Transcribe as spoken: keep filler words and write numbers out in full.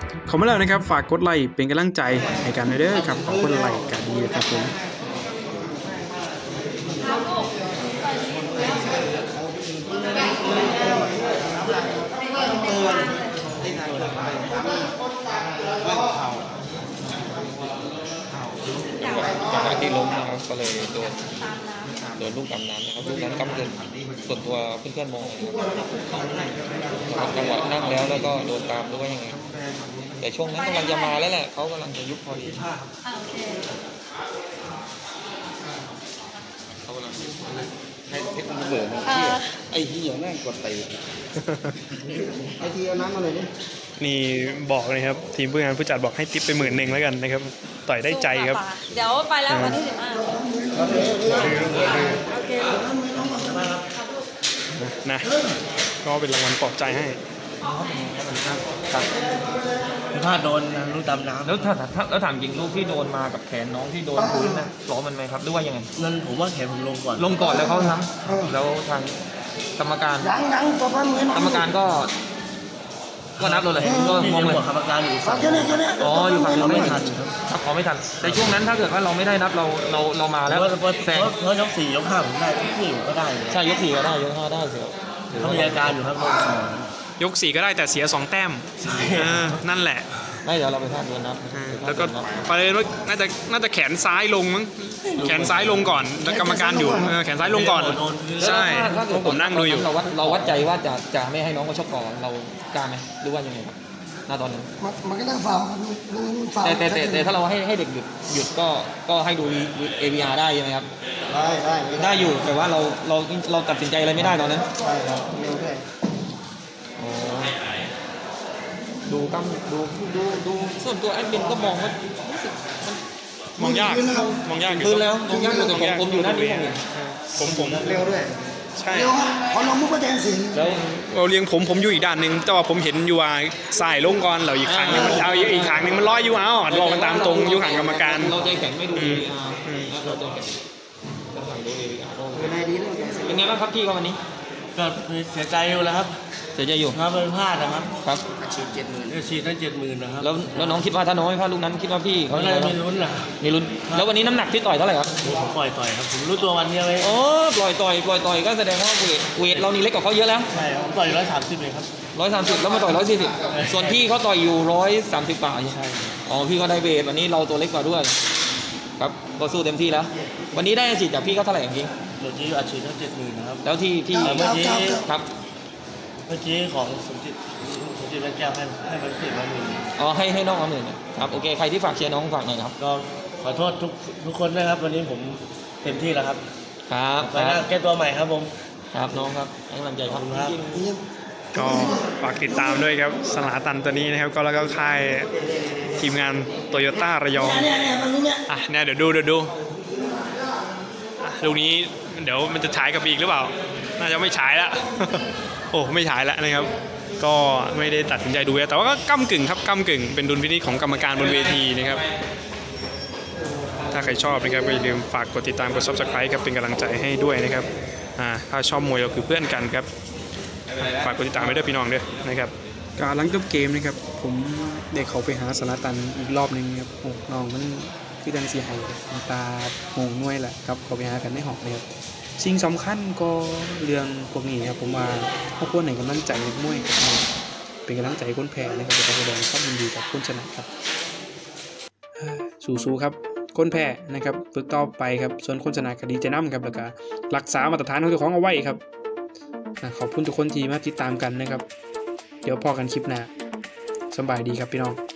ขอมาแล้วนะครับฝากกดไลค์เป็นกำลังใจให้กันเด้อครับขอบคุณไลค์กันดีครับผมจากที่ล้มนะครับก็เลยโดนโดนลูกดำน้ำนะครับลูกนั้นกำเกินส่วนตัวเพื่อนๆมองนะครับจังหวะนั่งแล้วแล้วก็โดนตามด้วยยังไงแต่ช่วงนั้นกำลังจะมาแล้วแหละเขากำลังจะยุบพอดีเขากำลังให้ให้มันเบื่อไอ้ที่อย่างนั้นกดตีไอ้ที่เอาน้ำมาเลยนี่นี่บอกเลยครับทีมผู้งานผู้จัดบอกให้ทิปไปหมื่นหนึ่งแล้วกันนะครับต่อยได้ใจครับเดี๋ยวไปแล้ววันที่สิบห้านะก็เป็นรางวัลปลอบใจให้ครับถ้าโดนลูกดำน้ำแล้วถ้าถ้าแล้วถามจริงลูกที่โดนมากับแขนน้องที่โดนพื้นนะล้อมันไหมครับหรือว่ายังไงนั่นผมว่าแขนผมลงก่อนลงก่อนแล้วเขาทำแล้วทางกรรมการกรรมการก็ก็นับเลยก็มองเลยกรรมการอยู่ฝั่งอ๋ออยู่ฝั่งเราไม่ทันครับขอไม่ทันในช่วงนั้นถ้าเกิดว่าเราไม่ได้นับเราเราเรามาแล้วแซงเพราะยกสี่ยกห้าผมได้ยกสี่ก็ได้ใช่ยกสี่ก็ได้ยกห้าได้เสียเขามีอาการอยู่ครับยกสี่ก็ได้แต่เสียสองแต้มนั่นแหละไม่เดี๋ยวเราไปท่าโดนนับแล้วก็ประเด็นว่าน่าจะน่าจะแขนซ้ายลงมั้งแขนซ้ายลงก่อนแล้วกรรมการอยู่แขนซ้ายลงก่อนใช่ผมนั่งดูอยู่เราวัดเราวัดใจว่าจะจะไม่ให้น้องเขาชกก่อนเรากล้าไหมหรือว่ายังไงครับณตอนนั้นมันก็ต้องฝ่าแต่แต่แต่แต่ถ้าเราให้ให้เด็กหยุดหยุดก็ก็ให้ดู เอ วี อาร์ ได้ใช่ไหมครับได้ได้ได้อยู่แต่ว่าเราเราเราตัดสินใจอะไรไม่ได้ตอนนั้นใช่ครับไม่ได้ดูกำดูดูดูส่วนตัวแอดมินก็มองว่ามองยากมองยากอยู่คือแล้วมองยากอยู่แต่ผมผมอยู่ด้านนี้ผมผมเร็วด้วยใช่เร็วครับพอเรามุกก็แทนสิแล้วเราเลี้ยงผมผมอยู่อีกด้านหนึ่งแต่ว่าผมเห็นอยู่ว่าสายลงก่อนเราอีกครั้งนึงมันเอาอีกครั้งนึงมันลอยอยู่เอารอกันตามตรงอยู่ห่างกรรมการเราใจแข็งไม่ดู เอ วี อาร์ เราใจแข็งเราสั่งดู เอ วี อาร์ เป็นไงบ้างครับพี่เขาวันนี้ก็เสียใจอยู่แล้วครับเสียใจอยู่ครับเป็นพลาดนะครับครับฉีดเจ็ดหมื่นฉีดตั้งเจ็ดหมื่นนะครับแล้วแล้วน้องคิดว่าถ้าน้องไม่พลาดลูกนั้นคิดว่าพี่เขาจะมีลุ้นเหรอมีลุ้นแล้ววันนี้น้ำหนักที่ต่อยเท่าไหร่ครับผมปล่อยต่อยครับผมรู้ตัววันนี้เลยโอ้ปล่อยต่อยปล่อยต่อยก็แสดงว่าเวทเวทเรานี่เล็กกว่าเขาเยอะแล้วใช่ผมต่อยร้อยสามสิบเลยครับร้อยสามสิบแล้วมาต่อยร้อยสี่สิบส่วนพี่เขาต่อยอยู่ร้อยสามสิบกว่าใช่อ๋อพี่ก็ได้เวทวันนี้เราตัวเล็กกว่าด้วยครับก็สู้เต็มที่แล้ววันนี้ได้ฉีดจากพี่เขาเท่าไหร่จริงเมื่อกี้อาชีพตั้งเจ็ดหมื่นนะครับแล้วที่ที่เมื่อกี้ครับเมื่อกี้ของสมจิตสมจิตแก้วให้ให้มันติดมาหมื่นอ๋อให้ให้น้องเอาหมื่นครับโอเคใครที่ฝากเชียร์น้องฝากหน่อยครับก็ขอโทษทุกทุกคนนะครับวันนี้ผมเต็มที่แล้วครับครับไปหน้าแก้ตัวใหม่ครับผมครับน้องครับให้กำลังใจครับก็ฝากติดตามด้วยครับสลาตันตัวนี้นะครับก็แล้วก็ค่ายทีมงานโตโยต้าระยองอ่ะเนี่ยเดี๋ยวดูเดี๋ยวดูลูกนี้เดี๋ยวมันจะฉายกับอีกหรือเปล่าน่าจะไม่ฉายแล้วโอ้ไม่ฉายแล้วนะครับก็ไม่ได้ตัดสินใจดูแต่ว่าก็ก้ำกึ่งครับก้ำกึ่งเป็นดุลพินิจของกรรมการบนเวทีนะครับถ้าใครชอบนะครับก็อย่าลืมฝากกดติดตามกด ซับสไครบ์ ครับเป็นกำลังใจให้ด้วยนะครับอ่าถ้าชอบมวยเราคือเพื่อนกันครับฝากกดติดตามไว้ด้วยพี่น้องด้วยนะครับการหลังจบเกมนะครับผมได้เขาไปหาสลาตันอีกรอบนึงครับโอ้น้องมันคือดังสีไห้ตาโงงน่วยแหละครับเขาไปหากันในหอกเลยครับสิ่งสำคัญก็เรื่องพวกนี้ครับผมว่าพวกคนไหนกำลังใจมวยเป็นกำลังใจคนแพ้นะครับจะแสดงความยินดีกับคนชนะครับสู้ๆครับคนแพ้นะครับฝึกต่อไปครับส่วนคนชนะก็ดีใจน้ำครับแล้วก็รักษามาตรฐานของเจ้าของเอาไว้ครับขอบคุณทุกคนที่มาติดตามกันนะครับเดี๋ยวพอกันคลิปหน้าสบายดีครับพี่น้อง